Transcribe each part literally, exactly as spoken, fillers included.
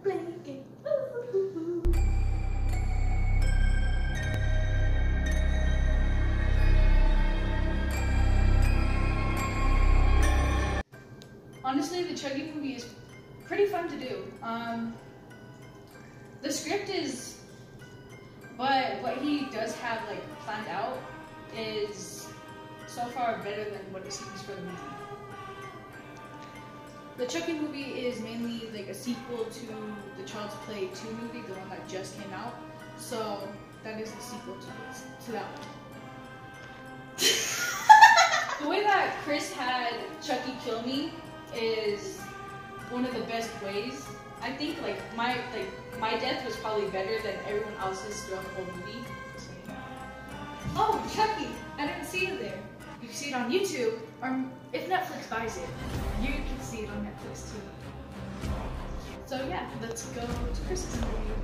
blinking. Honestly, the Chucky movie is pretty fun to do. Um, the script is, but what he does have like planned out is so far better than what it seems for the movie. The Chucky movie is mainly like a sequel to the Child's Play two movie, the one that just came out. So that is the sequel to, to that one. The way that Chris had Chucky kill me is one of the best ways. I think like my like my death was probably better than everyone else's throughout the whole movie. Oh, Chucky! I didn't see it there. You can see it on YouTube, or if Netflix buys it, you can see it on Netflix too. So yeah, let's go to Chris's movie.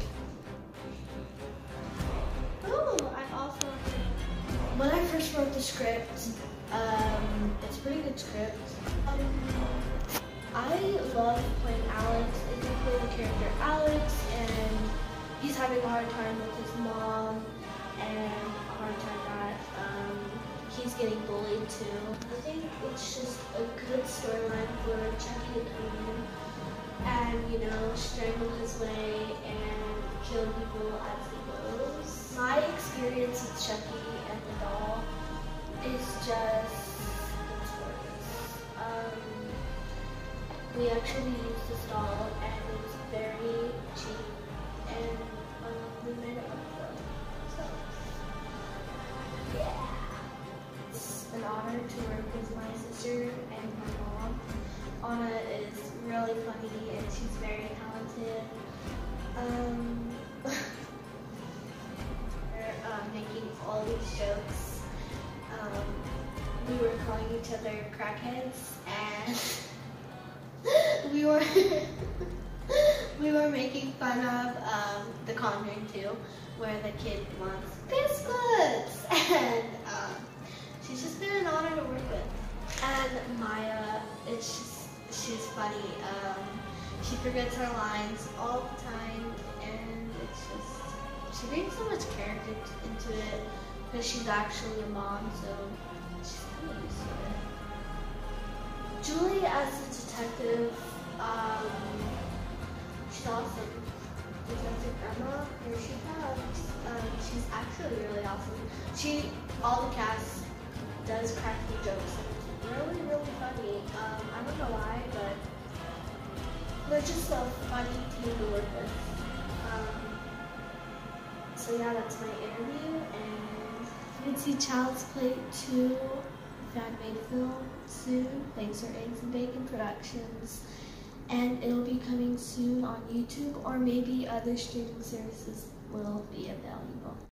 Oh, I also, when I first wrote the script, um, it's a pretty good script. Um, I love playing Alex. I do play the character Alex, and he's having a hard time with his mom, and a hard time that um, he's getting bullied too. I think it's just a good storyline for Chucky to come in and, you know, strangle his way and kill people as he goes. My experience with Chucky and the doll is just, it's gorgeous. Um, we actually used this doll and it was very cheap, and um, we made it up for it. So, yeah. It's an honor to work with my sister and my mom. Anna is really funny and she's very talented. Um, we're uh, making all these jokes. Um, we were calling each other crackheads, and we were we were making fun of um, The Conjuring two, where the kid wants biscuits, and um, she's just been an honor to work with. And Maya, it's just she's funny. Um, she forgets her lines all the time, and it's just she brings so much character into it because she's actually a mom, so she's kind of used to it. Julie as a detective, um, she's awesome. Detective Emma, here she comes. Um, she's actually really awesome. She, all the cast does crack me jokes, and it's really, really funny. Um, I don't know why, but they're just a funny team to work with. Um, so yeah, that's my interview, and you can see Child's Play two, FANMADE Film soon. Thanks for Eggs and Bacon Productions. And it'll be coming soon on YouTube, or maybe other streaming services will be available.